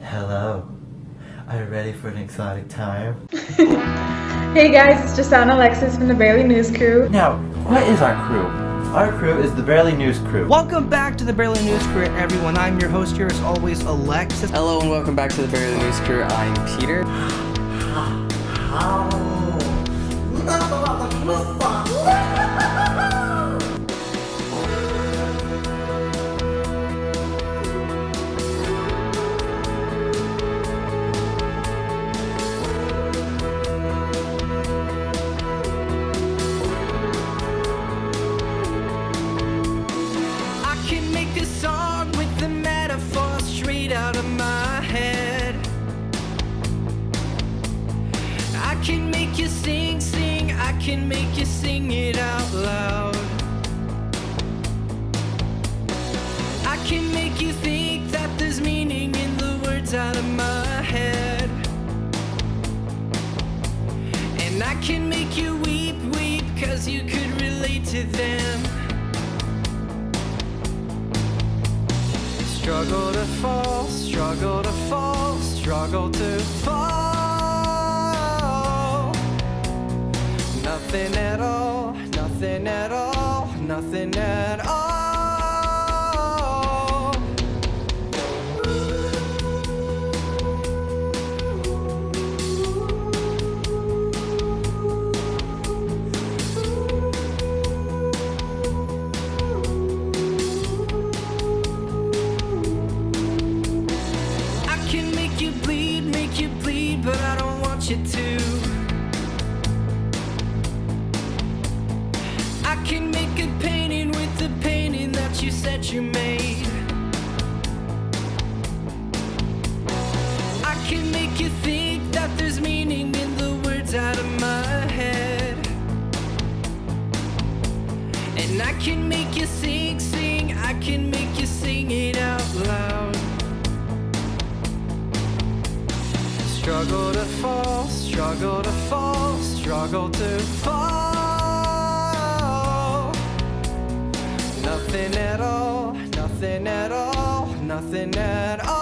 Hello. Are you ready for an exciting time? Hey guys, it's just Alexis from the Barely News crew. Now, what is our crew? Our crew is the Barely News crew. Welcome back to the Barely News crew, everyone. I'm your host here as always, Alexis. Hello and welcome back to the Barely News crew. I'm Peter. Can make you sing it out loud. I can make you think that there's meaning in the words out of my head. And I can make you weep, cause you could relate to them. Struggle to fall, struggle to fall, struggle to fall. Nothing at all, nothing at all, nothing at all. I can make you bleed, but I don't want you to. Can make a painting with the painting that you said you made. I can make you think that there's meaning in the words out of my head. And I can make you sing, I can make you sing it out loud. Struggle to fall, struggle to fall, struggle to fall. Nothing at all, nothing at all, nothing at all.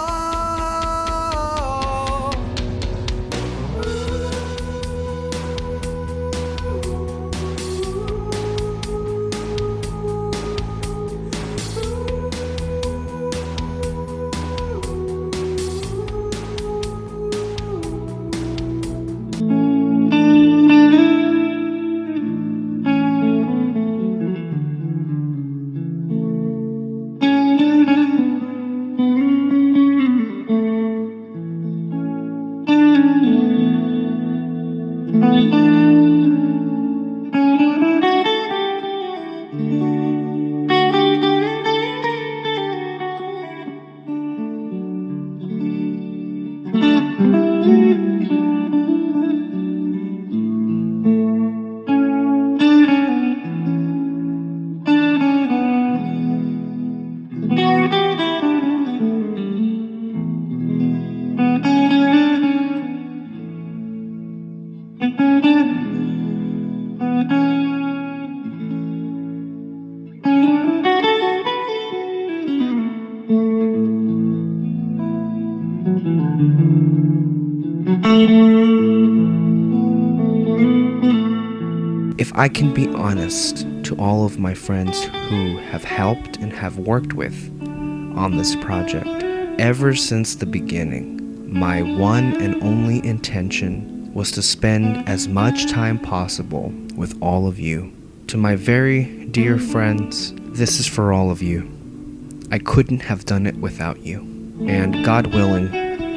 If I can be honest to all of my friends who have helped and have worked with on this project, ever since the beginning, my one and only intention was to spend as much time possible with all of you. To my very dear friends, this is for all of you. I couldn't have done it without you. And God willing,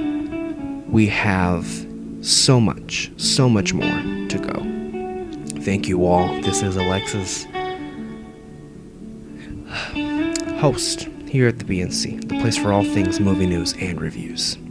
we have so much more to go. Thank you all. This is Alexis, host here at the BNC, the place for all things movie news and reviews.